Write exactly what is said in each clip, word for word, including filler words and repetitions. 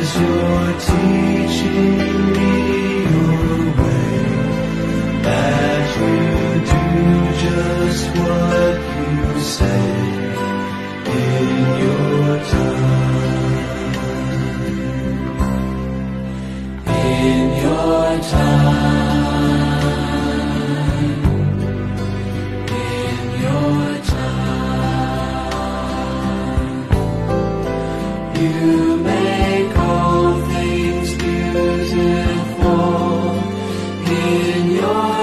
you're teaching me your way, that you do just what you say in your time, in your time, in your time. You make all things beautiful in your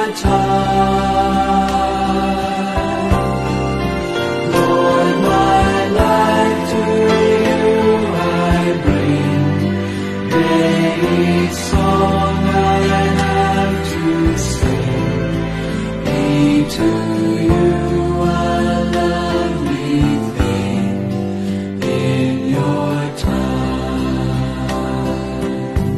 time. Lord, my life to you I bring. May each song I have to sing be to you a lovely thing in your time.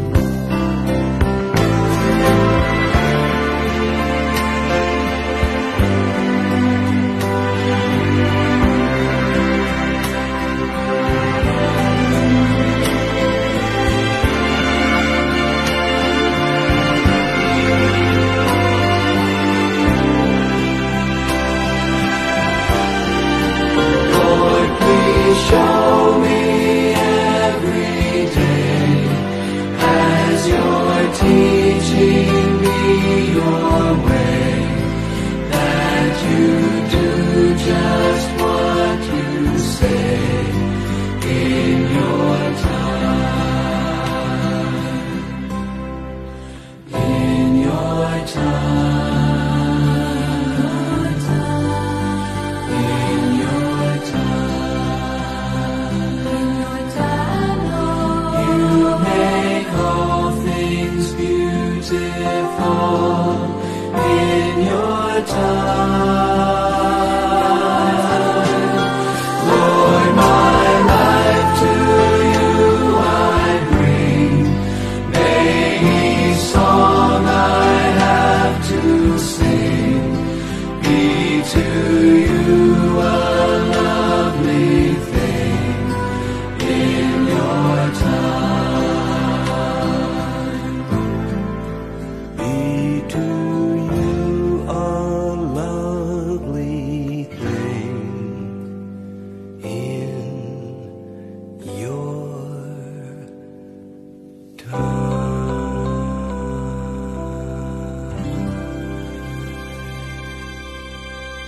Lord, please show me every day as you're teaching me your way, that you do just what you say in your time, in your time, in your time. You make all things beautiful in your time.